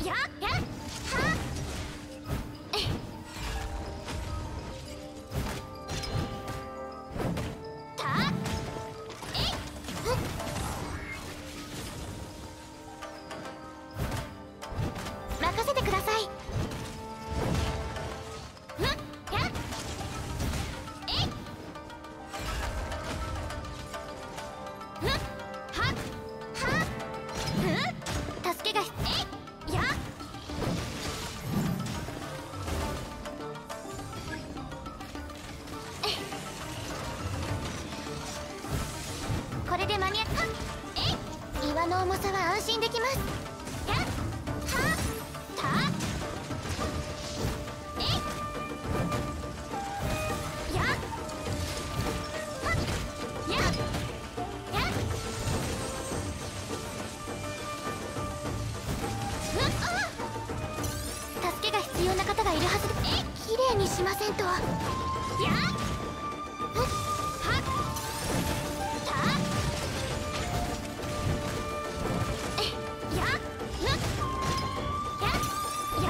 ややはたえい任せてください。助けがえいやこれで間に合っえい岩の重さは安心できます。やはたえいやはやや助けが必要な方がいるはずで綺麗にしませんと。やはたやや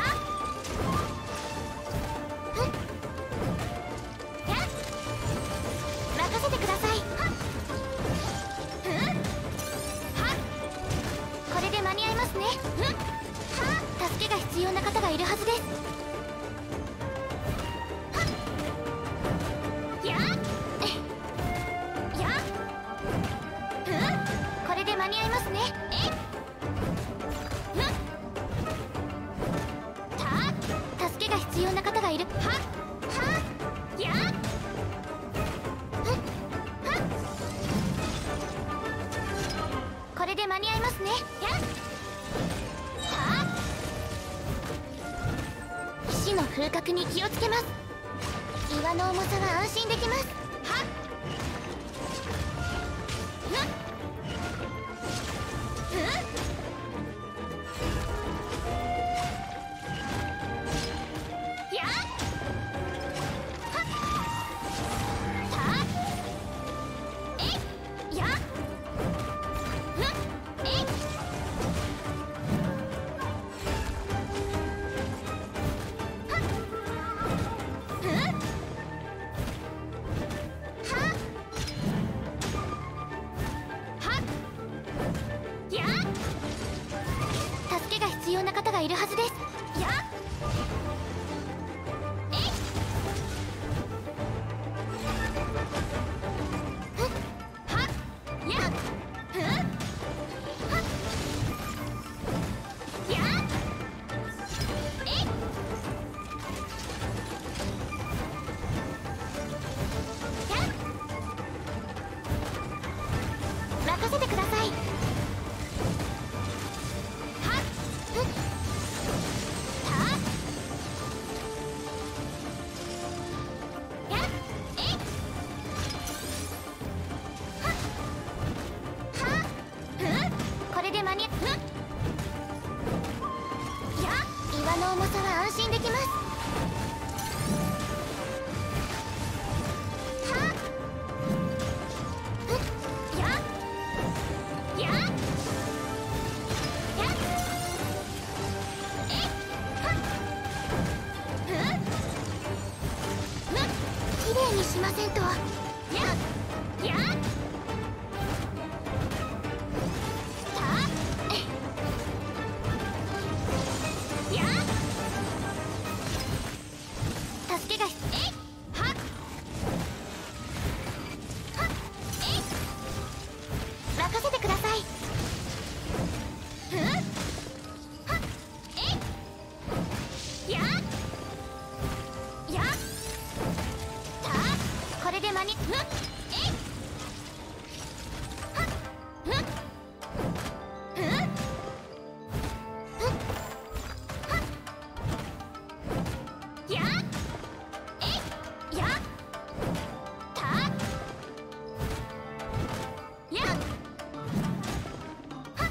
任せてください。これで間に合いますね。助けが必要な方がいるはずです。ややこれで間に合いますね。助けが必要な方がいる。やこれで間に合いますね。騎士の風格に気をつけます。岩の重さは安心できます。助けが必要な方がいるはずです。やえいはややえい任せてください。これで間に合う。や岩の重さは安心できます。やややえきれいにしませんと。やや助けがえいはっえい任せてください。はっえいややたこれで間にえいはっややたやは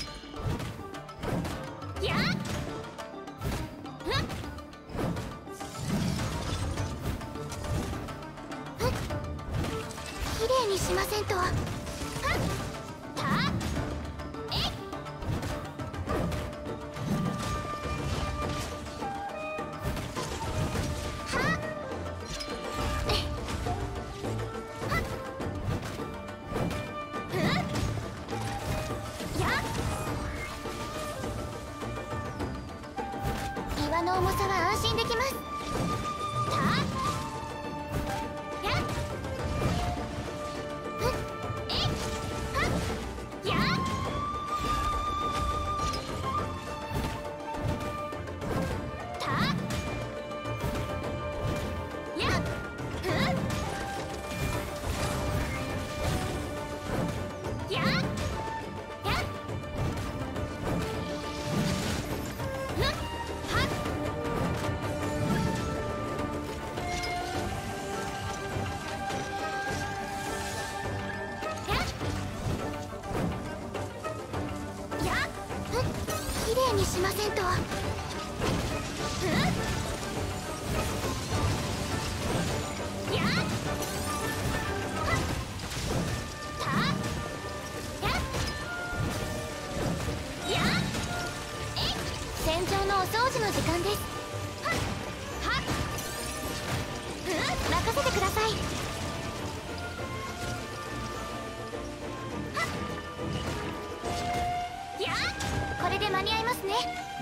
やきれいにしませんと。たえいの重さは安心できます。たやっふっえいはっやったやっふっやっやっふっはっやっふっきれいにしませんと。ふっやっはったやっやっえい戦場のお掃除の時間です。はっはっ任せてください。はっやっこれで間に合いますね。